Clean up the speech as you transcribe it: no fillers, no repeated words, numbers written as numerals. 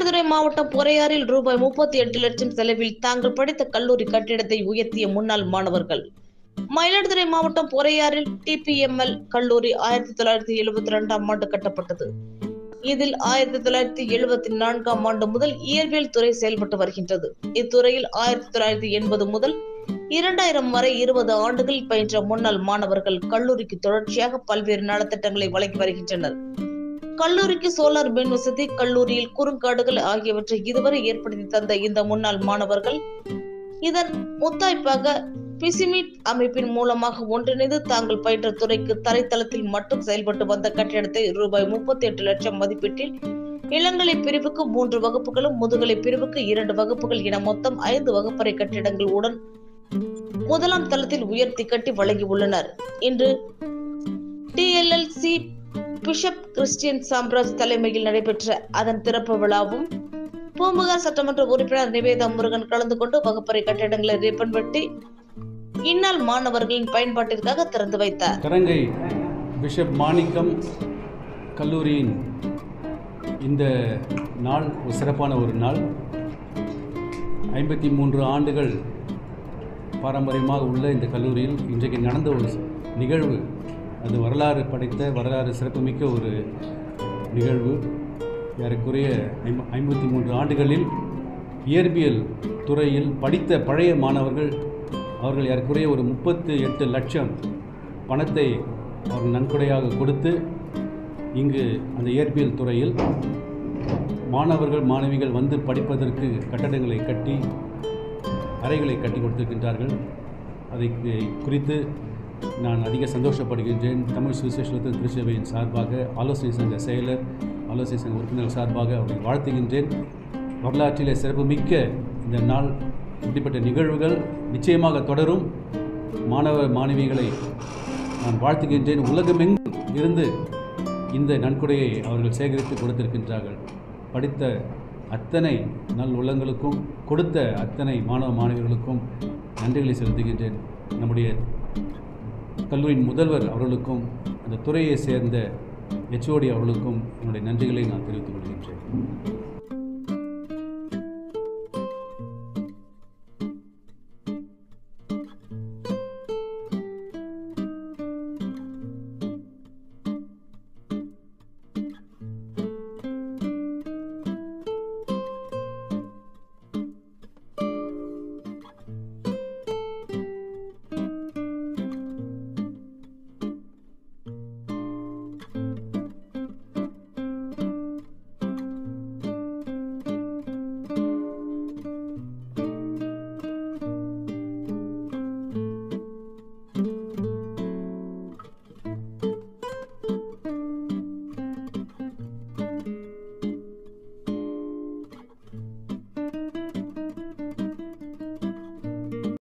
மயிலாடுதுறை மாவட்டம் பொறையாறில் ரூபாய் 38 லட்சம் செலவில் தாங்கள் படித்த கல்லூரி கட்டிடத்தை உயர்த்திய முன்னாள் மாணவர்கள். மயிலாடுதுறை மாவட்டம் பொறையாறில் TPML கல்லூரி 1972ஆம் ஆண்டு கட்டப்பட்டது. இதில் 1974ஆம் ஆண்டு முதல் இயற்பியல் துறை செயல்பட்டு வருகின்றது. இத்துறையில் 1980 முதல் 2000 வரை 20 ஆண்டுகள் பயின்ற முன்னாள் மாணவர்கள் கல்லூரிக்கு தொடர்ச்சியாக பல்வேறு நலத்திட்டங்களை வழங்கி வருகின்றனர். கல்லூரிக்கு சோலார் மின் வசதி, கல்லூரியில் குறுங்காடுகள் ஆகியவற்றை இதுவரை ஏற்படுத்தி தந்த இந்த முன்னாள் மாணவர்கள் இதன் முத்தாய்ப்பாக பிசிமிட் அமைப்பின் மூலமாக ஒன்றிணைந்து தாங்கள் பயின்ற துறைக்கு தரைத்தளத்தில் மட்டும் செயல்பட்டு வந்த கட்டிடத்தை ரூபாய் 38 லட்சம் மதிப்பீட்டில் இளங்கலை பிரிவுக்கு 3 வகுப்புகளும், முதுகலை பிரிவுக்கு 2 வகுப்புகள் என மொத்தம் 5 வகுப்பறை கட்டிடங்கள் உடன் முதலாம் தளத்தில் உயர்த்தி கட்டி வழங்கியுள்ளனர். இன்று TLLC பிஷப் கிறிஸ்டியன் சாம்ராஜ் தலைமையில் நடைபெற்ற அதன் திறப்பு விழாவும் பூம்புகார் சட்டமன்ற உறுப்பினர் நிவேதா முருகன் கலந்து கொண்டு வகுப்பறை கட்டிடங்களை ரிப்பன் வெட்டி இந்நாள் மாணவர்களின் பயன்பாட்டிற்காக திறந்து வைத்தார். கரங்கை பிஷப் மாணிக்கம் கல்லூரியின் இந்த நாள் ஒரு சிறப்பான ஒரு நாள். 53 ஆண்டுகள் பாரம்பரியமாக உள்ள இந்த கல்லூரியில் இன்றைக்கு நடந்த ஒரு நிகழ்வு, அது வரலாறு படைத்த, வரலாறு சிறப்புமிக்க ஒரு நிகழ்வு. ஏறக்குறைய 53 ஆண்டுகளில் இயற்பியல் துறையில் படித்த பழைய மாணவர்கள் அவர்கள் ஏறக்குறைய ஒரு 38 லட்சம் பணத்தை அவர்கள் நன்கொடையாக கொடுத்து இங்கு அந்த இயற்பியல் துறையில் மாணவர்கள் மாணவிகள் வந்து படிப்பதற்கு கட்டடங்களை கட்டி, அறைகளை கட்டி கொடுத்திருக்கின்றார்கள். அதை குறித்து நான் அதிக சந்தோஷப்படுகின்றேன். தமிழ் சுவிசேஷத்தின் திருச்சபையின் சார்பாக, ஆலோசனை சங்க செயலர், ஆலோசனை சங்க உறுப்பினர் சார்பாக அவரை வாழ்த்துகின்றேன். வரலாற்றிலே சிறப்புமிக்க இந்த நாள், இப்படிப்பட்ட நிகழ்வுகள் நிச்சயமாக தொடரும். மாணவ மாணவிகளை நான் வாழ்த்துகின்றேன். உலகமெங்கும் இருந்து இந்த நன்கொடையை அவர்கள் சேகரித்து கொடுத்திருக்கின்றார்கள். படித்த அத்தனை நல் உள்ளங்களுக்கும், கொடுத்த அத்தனை மாணவ மாணவிகளுக்கும் நன்றிகளை செலுத்துகின்றேன். நம்முடைய கல்லூரியின் முதல்வர் அவர்களுக்கும், அந்த துறையை சேர்ந்த HOD அவர்களுக்கும் என்னுடைய நன்றிகளை நான் தெரிவித்துக் கொள்கின்றேன்.